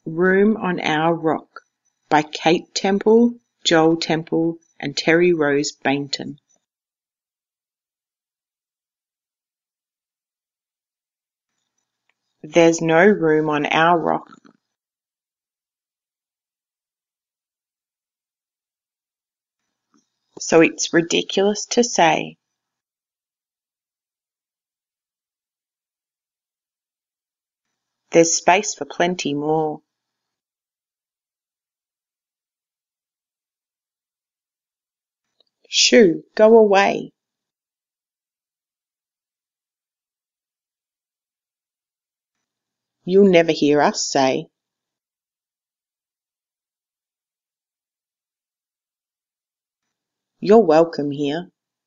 Room on Our Rock by Kate Temple, Joel Temple and Terry Rose Bainton. There's no room on our rock. So it's ridiculous to say. There's space for plenty more. Shoo, go away. You'll never hear us say. You're welcome here.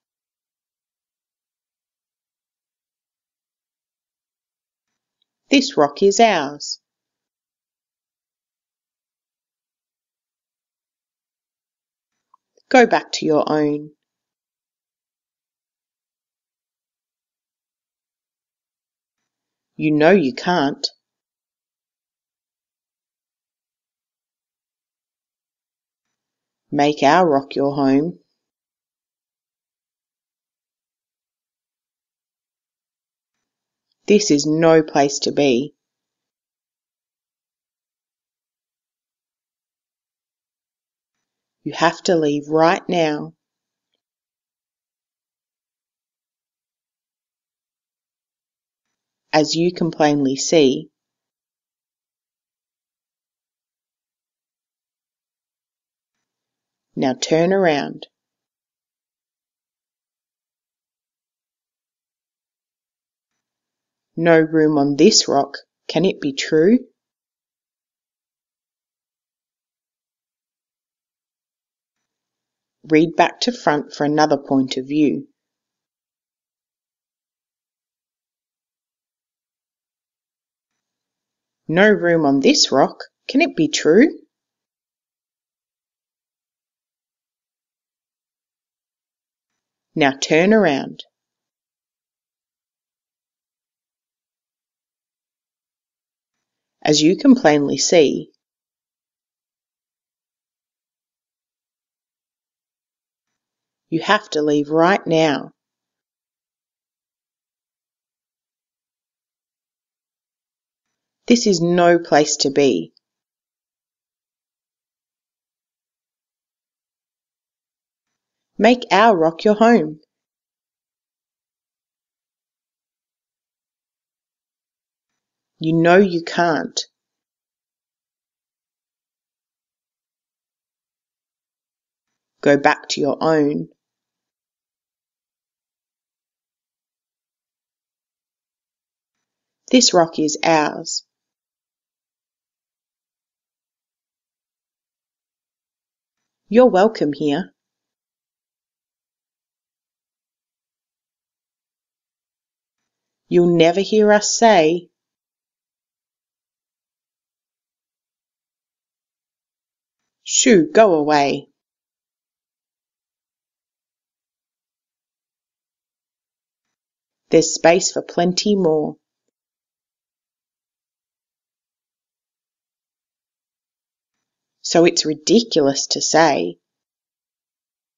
This rock is ours. Go back to your own. You know you can't. Make our rock your home. This is no place to be. You have to leave right now. As you can plainly see. Now turn around. No room on this rock, can it be true? Read back to front for another point of view. No room on this rock, can it be true? Now turn around. As you can plainly see, you have to leave right now. This is no place to be. Make our rock your home. You know you can't. Go back to your own. This rock is ours. You're welcome here. You'll never hear us say, shoo, go away. There's space for plenty more. So it's ridiculous to say.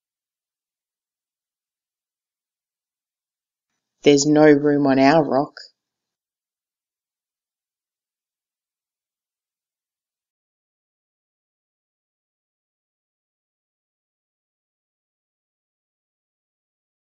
There's no room on our rock.